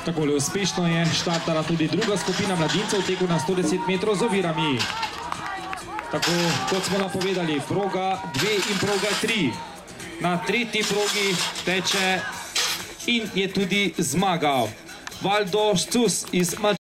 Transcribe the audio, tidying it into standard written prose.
Takole uspešno je štartala tudi druga skupina mladincev v teku na 110 metrov z ovirami. Tako kot smo napovedali, proga 2 in proga 3. Na tretji progi teče in je tudi zmagal Valdo Šcus iz Mačarske.